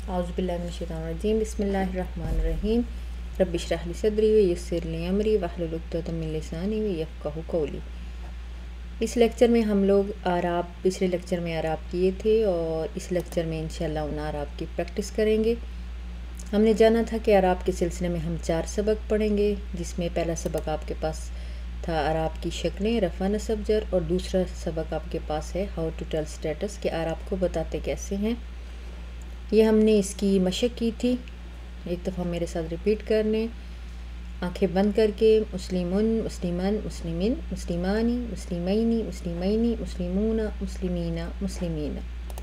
اعوذ باللہ من الشیطان الرجیم بسم اللہ الرحمن الرحیم رب اشرح لی صدری ویسر لی امری واحلل عقدۃ من لسانی یفقہوا قولی۔ اس لیکچر میں ہم لوگ اعراب، پچھلے لیکچر میں اعراب کیے تھے اور اس لیکچر میں انشاءاللہ ان اعراب کی پریکٹس کریں گے۔ ہم نے جانا تھا کہ اعراب کے سلسلے میں ہم 4 سبق پڑھیں گے، جس میں پہلا سبق آپ کے پاس تھا اعراب کی شکلیں، رفع نصب جر، اور دوسرا سبق آپ کے پاس ہے ہاؤ ٹو ٹیل اسٹیٹس، کہ اعراب کو بتاتے کیسے ہیں۔ یہ ہم نے اس کی مشق کی تھی، ایک دفعہ میرے ساتھ ریپیٹ کر لیں، آنکھیں بند کر کے۔ مسلمون، مسلمان، مسلمین، مسلمانی، مسلمینی، مسلمینی، مسلمون، مسلمین، مسلمین۔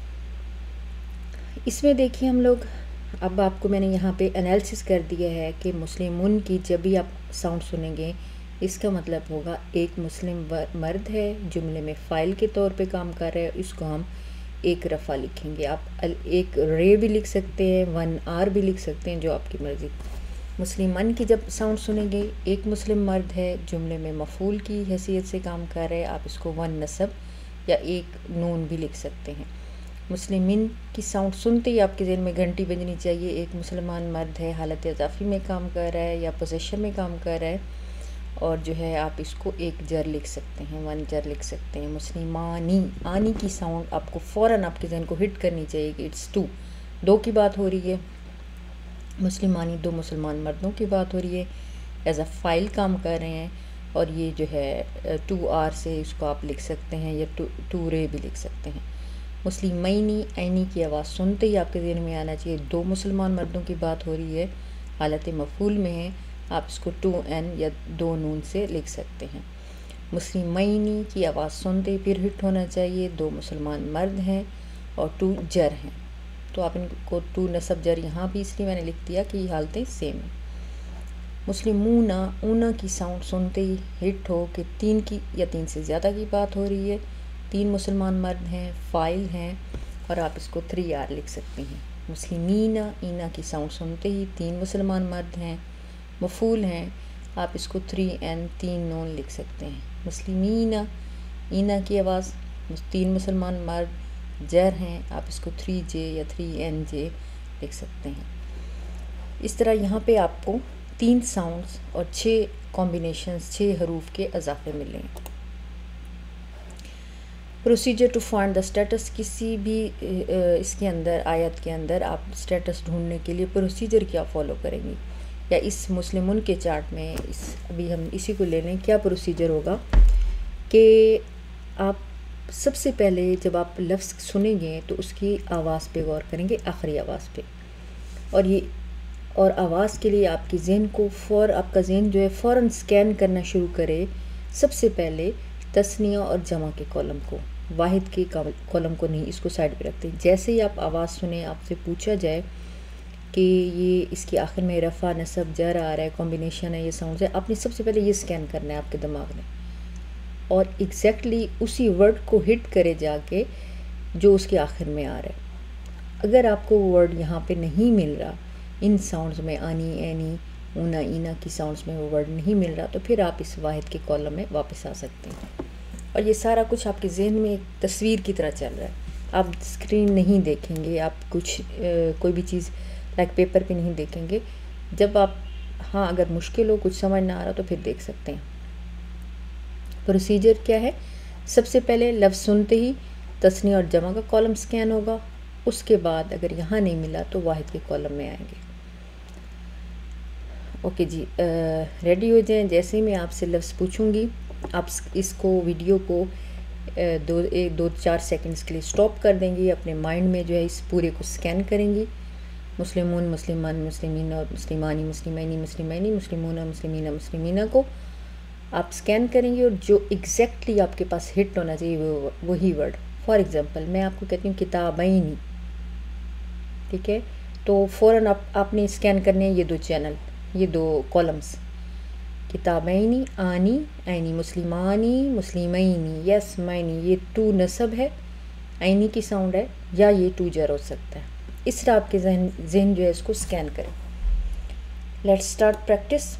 اس میں دیکھیں ہم لوگ، اب آپ کو میں نے یہاں پہ انالیسس کر دیا ہے کہ مسلمون کی جب بھی آپ ساؤنڈ سنیں گے اس کا مطلب ہوگا ایک مسلم مرد ہے، جملے میں فاعل کے طور پہ کام کر رہا ہے، اس کو ہم ایک رفع لکھیں گے۔ آپ ایک رے بھی لکھ سکتے ہیں، 1 آر بھی لکھ سکتے ہیں، جو آپ کی مرضی۔ مسلمان کی جب ساؤنڈ سنیں گے، ایک مسلم مرد ہے، جملے میں مفعول کی حیثیت سے کام کر رہے ہیں، آپ اس کو 1 نصب یا ایک نون بھی لکھ سکتے ہیں۔ مسلمین کی ساؤنڈ سنتے ہی آپ کے ذہن میں گھنٹی بجنی چاہیے، ایک مسلمان مرد ہے، حالت اضافی میں کام کر رہا ہے یا پوزیشن میں کام کر رہا ہے، اور جو ہے آپ اس کو ایک جر لکھ سکتے ہیں، 1 جر لکھ سکتے ہیں۔ مسلمانی، آنی کی ساؤنڈ آپ کو فوراً آپ کے ذہن کو ہٹ کرنی چاہیے کہ اٹس 2 کی بات ہو رہی ہے۔ مسلمانی 2 مسلمان مردوں کی بات ہو رہی ہے، ایز اے فائل کام کر رہے ہیں، اور یہ جو ہے 2 آر سے اس کو آپ لکھ سکتے ہیں یا 2 رے بھی لکھ سکتے ہیں۔ مسلمینی، عینی کی آواز سنتے ہی آپ کے ذہن میں آنا چاہیے 2 مسلمان مردوں کی بات ہو رہی ہے، حالت مفعول میں ہے، آپ اس کو 2 این یا 2 نون سے لکھ سکتے ہیں۔ مسلمینی کی آواز سنتے پھر ہٹ ہونا چاہیے، 2 مسلمان مرد ہیں اور 2 جر ہیں، تو آپ ان کو 2 نصب جر یہاں بھی اس لیے میں نے لکھ دیا کہ یہ حالتیں سیم ہیں۔ مسلمون، اونا کی ساؤنڈ سنتے ہی ہٹ ہو کہ 3 کی یا 3 سے زیادہ کی بات ہو رہی ہے، 3 مسلمان مرد ہیں، فاعل ہیں، اور آپ اس کو 3 آر لکھ سکتے ہیں۔ مسلمین، اینا کی ساؤنڈ سنتے ہی 3 مسلمان مرد ہیں، مفعول ہیں، آپ اس کو 3 این 3 نون لکھ سکتے ہیں۔ مسلمین، اینا کی آواز 3 مسلمان مرد، جر ہیں، آپ اس کو 3 جے یا 3 این جے لکھ سکتے ہیں۔ اس طرح یہاں پہ آپ کو 3 ساؤنڈز اور 6 کمبینیشنز، 6 حروف کے اضافے ملیں۔ Procedure to find the status, کسی بھی اس کے اندر، آیت کے اندر آپ اسٹیٹس ڈھونڈنے کے لیے پروسیجر کیا فالو کریں گے، یا اس مسلمون کے چارٹ میں ابھی ہم اسی کو لے لیں، کیا پروسیجر ہوگا کہ آپ سب سے پہلے جب آپ لفظ سنیں گے تو اس کی آواز پہ غور کریں گے، آخری آواز پہ، اور آواز کے لیے آپ کے ذہن کو آپ کا ذہن جو ہے فوراً سکین کرنا شروع کرے، سب سے پہلے تثنیہ اور جمع کے کالم کو، واحد کے کالم کو نہیں، اس کو سائڈ پہ رکھتے ہیں۔ جیسے ہی آپ آواز سنیں، آپ سے پوچھا جائے کہ یہ اس کے آخر میں رفع نصب جر آ رہا ہے، کمبینیشن ہے، یہ ساؤنڈز ہے، آپ نے سب سے پہلے یہ سکین کرنا ہے آپ کے دماغ میں، اور ایگزیکٹلی اسی ورڈ کو ہٹ کرے جا کے جو اس کے آخر میں آ رہا ہے۔ اگر آپ کو ورڈ یہاں پہ نہیں مل رہا، ان ساؤنڈز میں، آنی، اینی، اونا، اینا کی ساؤنڈز میں وہ ورڈ نہیں مل رہا، تو پھر آپ اس واحد کے کالم میں واپس آ سکتے ہیں، اور یہ سارا کچھ آپ کے ذہن میں ایک تصویر کی طرح چل رہا ہے، آپ اسکرین نہیں دیکھیں گے، آپ کوئی بھی چیز لائک پیپر پہ نہیں دیکھیں گے۔ جب آپ، ہاں اگر مشکل ہو، کچھ سمجھ نہ آ رہا تو پھر دیکھ سکتے ہیں۔ پروسیجر کیا ہے؟ سب سے پہلے لفظ سنتے ہی تثنیہ اور جمع کا کالم سکین ہوگا، اس کے بعد اگر یہاں نہیں ملا تو واحد کے کالم میں آئیں گے۔ اوکے جی، ریڈی ہو جائیں، جیسے ہی میں آپ سے لفظ پوچھوں گی آپ اس کو، ویڈیو کو 2-4 سیکنڈز کے لیے سٹاپ کر دیں گی، اپنے مائنڈ میں جو ہے اس پورے کو سکین کریں گی، مسلمون، مسلمان، مسلمین، اور مسلمانی، مسلمینی، مسلمینی، مسلمون، مسلمین، مسلمینہ کو آپ سکین کریں گے، اور جو ایگزیکٹلی آپ کے پاس ہٹ ہونا چاہیے وہی ورڈ۔ فار ایگزامپل میں آپ کو کہتی ہوں کتابین، ٹھیک ہے، تو فوراً آپ نے سکین کرنے ہیں یہ 2 چینل، یہ 2 کالمز، کتابینی، آنی، عینی، مسلمانی، مسلمینی، یس مینی، یہ 2 نصب ہے، عینی کی ساؤنڈ ہے، یا یہ 2 جر ہو سکتا ہے۔ اس طرح آپ کے ذہن جو ہے اس کو سکین کریں۔ Let's start practice.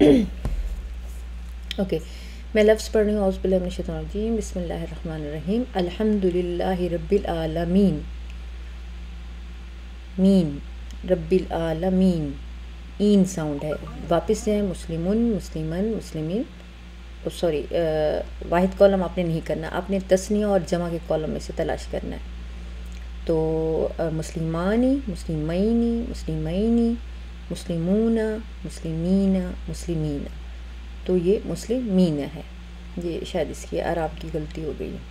اوکے، میں لفظ پڑھ رہی ہوں، اعوذ باللہ من الشیطان الرجیم، بسم اللہ الرحمن الرحیم، الحمد للہ رب العالمین، مین، रब्बिल आलमीन, इन साउंड है। वापस से मुस्लिमुन, मुस्लिमन, मुस्लिमीन, सॉरी वाहिद कॉलम आपने नहीं करना, आपने तस्निया और जमा के कॉलम में से तलाश करना है। तो मुस्लिमानी, मुस्लिमैनी, मुस्लिमैनी, मुस्लिमूना, मुस्लिमीना, मुस्लिमीना, तो ये मुस्लिमीना है। ये शायद इसकी आराब की गलती हो गई है।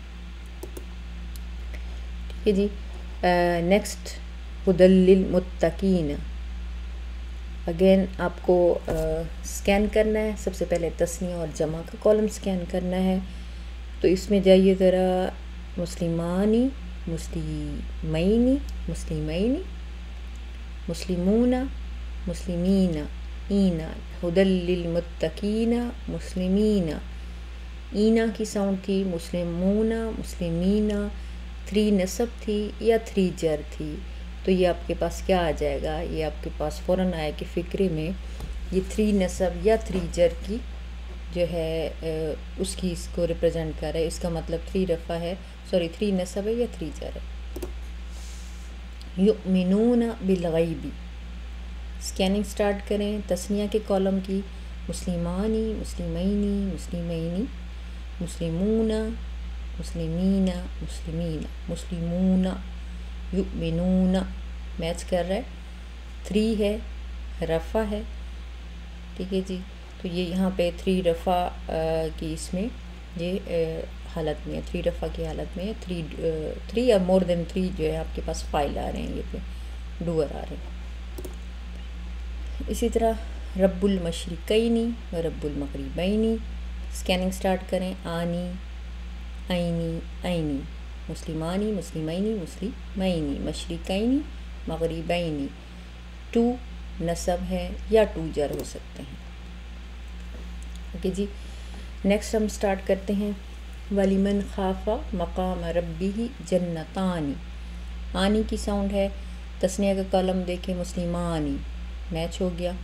ठीक है जी। नेक्स्ट हुदल लिल मुत्तकीन। अगेन आपको स्कैन करना है। सबसे पहले तस्निया और जमा का कॉलम स्कैन करना है। तो इसमें जाइए ज़रा, मुस्लिमानी, मुस्लिमैनी, मुस्लिमैनी, मुस्लिमूना, मुस्लिमीना, ईना, हुदल लिल मुत्तकीना, मुस्लिमीना, ईना की साउंड थी, मुस्लिमूना, मुस्लिमीना, 3 नसब थी या 3 जर थी। तो ये आपके पास क्या आ जाएगा, ये आपके पास फ़ौरन आया कि फ़िक्रे में ये 3 नसब या 3 जर की जो है उसकी इसको रिप्रेजेंट कर रहा है। इसका मतलब 3 रफ़ा है, सॉरी 3 नसब है या 3 जर है। युमिनूना बिलगैबी, स्कैनिंग स्टार्ट करें तस्निया के कॉलम की। मुस्लिमानी, मुस्लिमैनी, मुस्लिमैनी, मुस्लिमूना, मुस्लिमीना, मुस्लिमीना, मुस्लिमूना, युमिनूना, मैच कर रहा है। 3 है, रफ़ा है। ठीक है जी। तो ये यहाँ पे 3 रफ़ा की इसमें ये हालत में है, 3 रफ़ा की हालत में है। 3 या मोर देन 3 जो है आपके पास फाइल आ रहे हैं, ये पे डूअर आ रहे हैं। इसी तरह रब्बुल मशरिकैनी व रब्बुल मगरिबैनी, स्कैनिंग स्टार्ट करें। आनी, ऐनी, ऐनी, मुस्लिमानी, मुस्लिमैनी, मुस्लिमैनी, मशरिकैनी, मगरिबैनी, 2 नसब है या 2 जर हो सकते हैं। ओके जी। नेक्स्ट हम स्टार्ट करते हैं। वलिमन खाफा मकाम रब्बिही जन्नतानी, आनी की साउंड है। तस्निया का कॉलम देखें, मुस्लिमानी, मैच हो गया।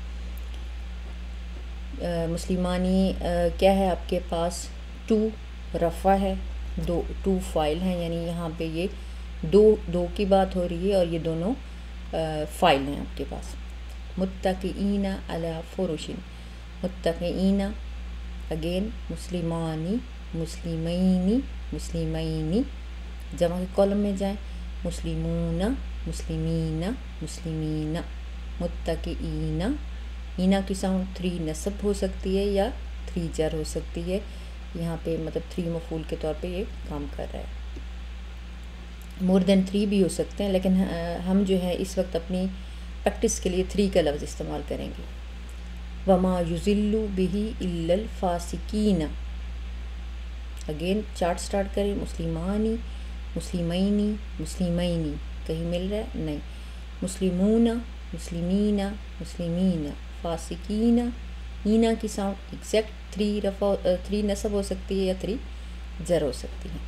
मुस्लिमानी क्या है आपके पास, 2 रफ़ा है, 2 फाइल हैं, यानी यहाँ पे ये 2 की बात हो रही है और ये दोनों फाइल हैं आपके पास। मुत्तकीना अला फुरुशिन, मुत्तकीना, अगेन मुस्लिमानी, मुस्लिमैनी, मुस्लिमैनी, जमा के कॉलम में जाएं। मुस्लिमूना, मुस्लिमीना, मुस्लिमीना, मुत्तकीना, ईना की साउंड 3 नसब हो सकती है या 3 जर हो सकती है। यहाँ पे मतलब 3 मफूल के तौर पे ये काम कर रहा है। मोर देन 3 भी हो सकते हैं, लेकिन हम जो है इस वक्त अपनी प्रैक्टिस के लिए 3 का लफ्ज़ इस्तेमाल करेंगे। वमा युज़िल्लु बिही इल्लल फासिकीना, अगेन चार्ट स्टार्ट करें। मुस्लिमानी, मुस्लिमैनी, मुस्लिमैनी, कहीं मिल रहा है नहीं। मुस्लिमूना, मुस्लिमीना, मुस्लिमीना, फासिकीना, ईना की साउंड एग्जैक्ट 3 नसब हो सकती है या 3 जर हो सकती है।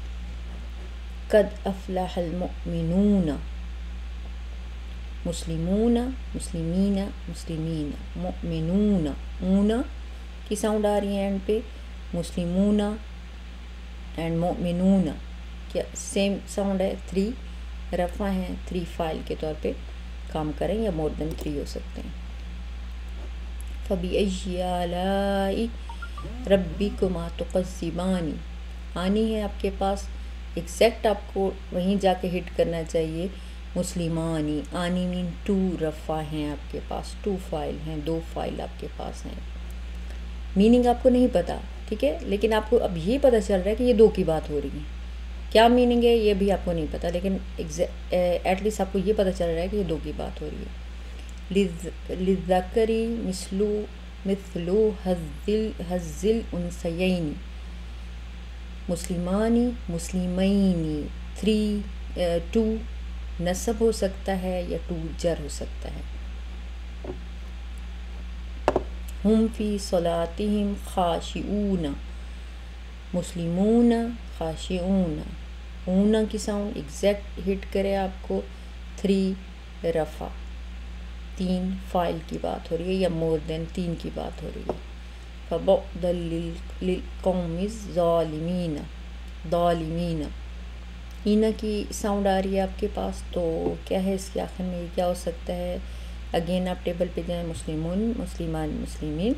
कद अफ़लहल मुमिनूना, मुस्लिमूना, मुस्लिमीना, मुस्लिमीना, मुमिनूना, ऊना की साउंड आ रही है एंड पे। मुस्लिमूना एंड मुमिनूना क्या सेम साउंड है, 3 रफ़ा हैं, 3 फाइल के तौर पे काम करें या मोर देन 3 हो सकते हैं। फ़बिअय्यि आलाई रब्बिकुमा तुकज़्ज़िबानी, आनी है आपके पास, एग्जैक्ट आपको वहीं जाके हिट करना चाहिए। मुस्लिमानी, आनी मीन 2 रफ़ा हैं आपके पास, 2 फाइल हैं, 2 फाइल आपके पास हैं। मीनिंग आपको नहीं पता, ठीक है, लेकिन आपको अब ये पता चल रहा है कि ये 2 की बात हो रही है। क्या मीनिंग है ये भी आपको नहीं पता, लेकिन एटलीस्ट आपको ये पता चल रहा है कि ये 2 की बात हो रही है। लिज़्ज़करी मिस्लु हज़्ज़िल उन्सयैनी, मुस्लिमानी, मुस्लिमैनी, 2 नसब हो सकता है या 2 जर हो सकता है। हुम फ़ी सलातिहिम ख़ाशिऊना, मुस्लिमूना, ख़ाशिऊना, ऊना की साउंड एग्जैक्ट हिट करे आपको, 3 रफ़ा, 3 फाइल की बात हो रही है या मोर देन 3 की बात हो रही है। फ़बुअदल लिलक़ौमिज़ ज़ालिमीना, ज़ालिमीना, اینا کی ساؤنڈ آ رہی ہے آپ کے پاس، تو کیا ہے اس کے آخر میں کیا ہو سکتا ہے؟ اگین آپ ٹیبل پہ جائیں، مسلمون، مسلمان، مسلمین،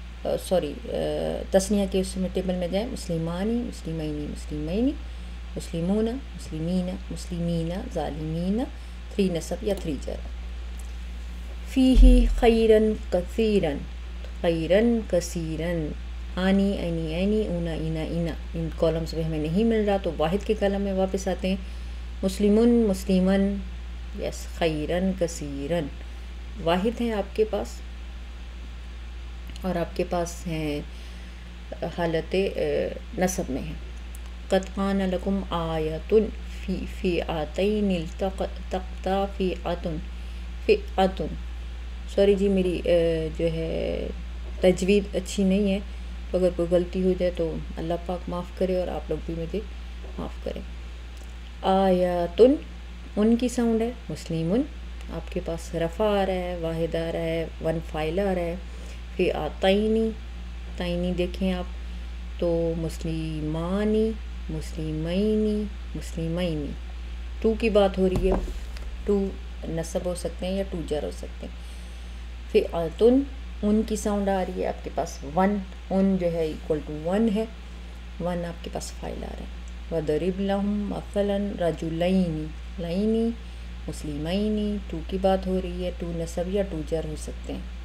تسنیہ کے اس میں ٹیبل میں جائیں، مسلمانی، مسلمینی، مسلمینی، مسلمون، مسلمین، مسلمین، ظالمین، 3 نصب یا 3 جر۔ فیہ خیرن کثیرن، خیرن کثیرن، آنی، اینی، اینی، اونا، اینا، اینا، ان کالمز میں ہمیں نہیں مل رہا تو واحد کے کالم میں واپس آتے ہیں۔ مسلمن، مسلمن، یس، خیرن کثیرن، واحد ہیں آپ کے پاس، اور آپ کے پاس ہیں حالت نصب میں ہیں۔ قد کان لکم آیۃ فی فئتین التقتا فئۃ، فئۃ، سوری جی میری جو ہے تجوید اچھی نہیں ہے، تو اگر کوئی غلطی ہو جائے تو اللہ پاک معاف کرے اور آپ لوگ بھی مجھے معاف کریں۔ آیاتن، ان کی ساؤنڈ ہے، مسلمن، آپ کے پاس رفع آ رہا ہے، واحد آ رہا ہے، 1 فائل آ رہا ہے۔ فئتین، تائنی دیکھیں آپ تو مسلمانی، مسلمینی، مسلمینی، 2 کی بات ہو رہی ہے، 2 نصب ہو سکتے ہیں یا 2 جر ہو سکتے ہیں۔ فئتن، ان کی ساؤنڈ آ رہی ہے آپ کے پاس 1، ان جو ہے ایکول ٹو 1 ہے، 1 آپ کے پاس فائل آ رہا ہے۔ وَضَرِبْ لَهُمْ مَثَلًا رَجُلَيْنِ، لَيْنِ، مسلمینی، 2 کی بات ہو رہی ہے، 2 نصب یا 2 جر ہو سکتے ہیں۔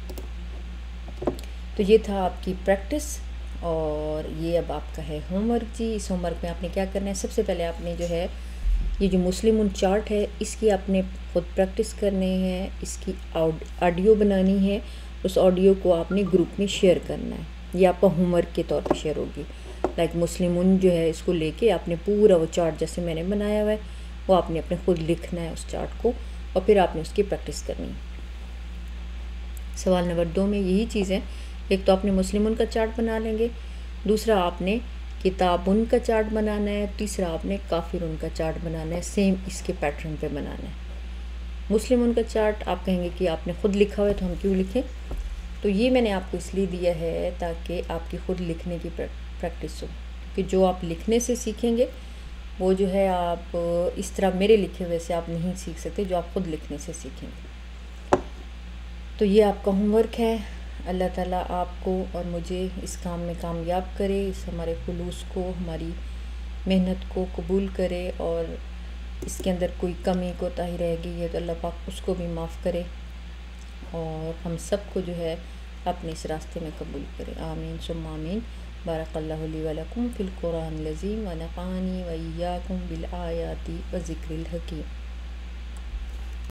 تو یہ تھا آپ کی پریکٹس، اور یہ اب آپ کا ہے ہوم ورک جی۔ اس ہوم ورک میں آپ نے کیا کرنا ہے؟ سب سے پہلے آپ نے جو ہے یہ جو مسلمون چارٹ ہے اس کی آپ نے خود پریکٹس کرنے ہیں، اس کی آڈیو بنانی ہے، اس آڈیو کو آپ نے گروپ میں شیئر کرنا ہے، یہ آپ کا ہوم ورک کے طور پہ شیئر ہوگی۔ لائک مسلمون جو ہے اس کو لے کے آپ نے پورا وہ چارٹ جیسے میں نے بنایا ہوا ہے وہ آپ نے اپنے خود لکھنا ہے اس چارٹ کو، اور پھر آپ نے اس کی پریکٹس کرنی ہے۔ سوال نمبر 2 میں یہی چیز ہے، ایک تو آپ نے مسلمون کا چارٹ بنا لیں گے، دوسرا آپ نے کتابن کا چارٹ بنانا ہے، تیسرا آپ نے کافرن کا چارٹ بنانا ہے، سیم اس کے پیٹرن پہ بنانا ہے۔ مسلمون کا چارٹ آپ کہیں گے کہ آپ نے خود لکھا ہوا ہے تو ہم کیوں لکھیں؟ تو یہ میں نے آپ کو اس لیے دیا ہے تاکہ آپ کی خود لکھنے کی پریکٹس ہو، کہ جو آپ لکھنے سے سیکھیں گے وہ جو ہے آپ اس طرح میرے لکھے ہوئے سے آپ نہیں سیکھ سکتے، جو آپ خود لکھنے سے سیکھیں گے۔ تو یہ آپ کا ہوم ورک ہے۔ اللہ تعالیٰ آپ کو اور مجھے اس کام میں کامیاب کرے، اس ہمارے خلوص کو، ہماری محنت کو قبول کرے، اور اس کے اندر کوئی کمی کوتاہی رہ گئی ہے تو اللہ پاک اس کو بھی معاف کرے، اور ہم سب کو جو ہے اپنے اس راستے میں قبول کرے، آمین ثم آمین۔ بارک اللہ لی و لکم فی القرآن العظیم، ونفعنی و ایاکم بالآیات و ذکر الحکیم۔